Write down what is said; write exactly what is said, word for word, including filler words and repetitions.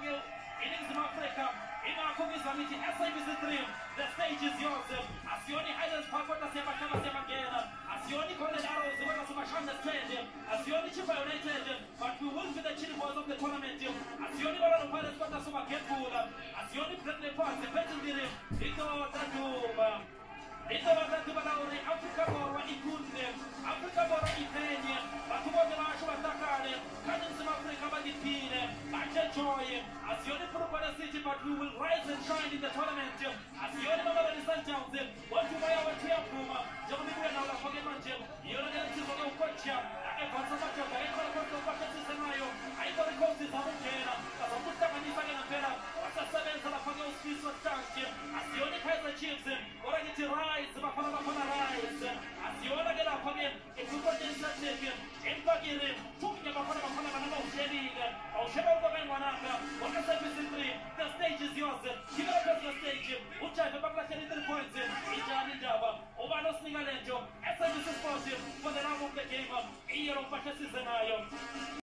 ke iningizimu Afrika ingakho ngizwa ngithi S A B C three the stage is yours. Asiyoni Highlands Park kodwa siyabahlaba siyabangena, asiyoni Golden Arrows kodwa sibashanda sithende, asiyoni Chipa United but we will be the chief boys of the tournament, asiyoni Orlando Pirates kodwa sibakhethula, asiyoni Bradley Park ephethe into Daduma into Daduma la uri Africa borwa ikunde Africa borwa ipenye batho bonke basho batakale kanti inzima Afrika badiphile bajenjoye, asiyoni Purple City but we will rise and shine in the tournament, asiyoni Mamelodi Sundowns wonke umoya wethu uyavuma njengoba ibuya nawo lapho ke manje iyona ke insizwa ke ukocha evansa madoda ekhona konke okwakhethiswe nayo ayikho ikhosi zabungena bazokuhlanganisa ke ngempela basasebenza lapha ke uSifiso Stanke, asiyoni Kaizer Chiefs ora ngithi rise bafana bafana rise, asiyona ke lapha ke ekukontensatheke empakire thunya bafana bafana banaba uhlelile awusheba ukobengwanaka wona S A B C three the stage is yours, give it up the stage ujayive bakulahleli three points injani indaba ubani osinika lento S A B C Sport for the love of the game iyelo mpahla size nayo.